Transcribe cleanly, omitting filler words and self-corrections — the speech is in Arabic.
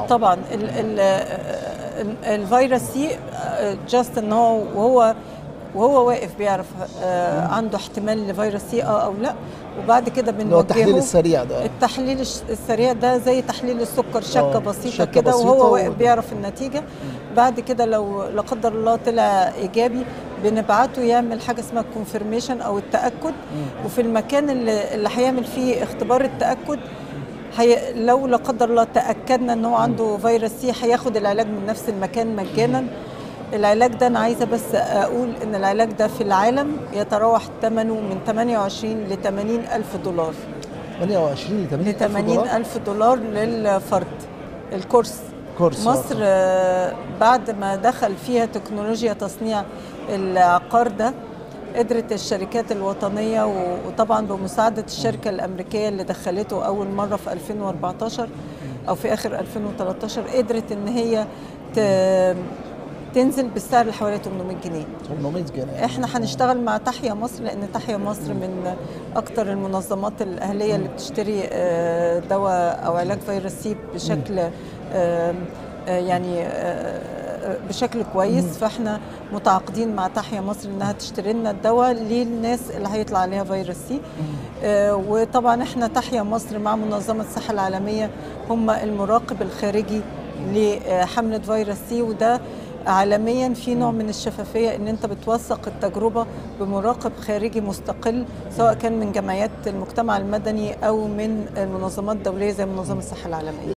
طبعا الفيروس سي جاست ان هو وهو واقف بيعرف عنده احتمال لفيروس سي او لا، وبعد كده بنوجهه. التحليل السريع ده، التحليل السريع ده زي تحليل السكر، شكه بسيطه كده وهو واقف بيعرف النتيجه. بعد كده لو لا قدر الله طلع ايجابي بنبعته يعمل حاجه اسمها الكونفirmation او التاكد. وفي المكان اللي هيعمل فيه اختبار التاكد لو لا قدر الله تاكدنا ان هو عنده فيروس سي هياخد العلاج من نفس المكان مجانا. العلاج ده أنا عايزة بس أقول إن العلاج ده في العالم يتراوح ثمنه من 28 ل 80 ألف دولار. 28 ل 80 ألف دولار للفرد الكورس. مصر بعد ما دخل فيها تكنولوجيا تصنيع العقار ده قدرت الشركات الوطنية وطبعا بمساعدة الشركة الأمريكية اللي دخلته أول مرة في 2014 أو في آخر 2013 قدرت إن هي تنزل بالسعر اللي حوالي 800 جنيه. 800 جنيه. احنا هنشتغل مع تحيا مصر لان تحيا مصر من اكتر المنظمات الاهليه اللي بتشتري دواء او علاج فيروس سي بشكل يعني بشكل كويس. فاحنا متعاقدين مع تحيا مصر انها تشتري لنا الدواء للناس اللي هيطلع عليها فيروس سي. وطبعا احنا تحيا مصر مع منظمه الصحه العالميه هم المراقب الخارجي لحمله فيروس سي، وده عالميا في نوع من الشفافيه ان انت بتوثق التجربه بمراقب خارجي مستقل سواء كان من جمعيات المجتمع المدني او من منظمات دوليه زي منظمه الصحه العالميه.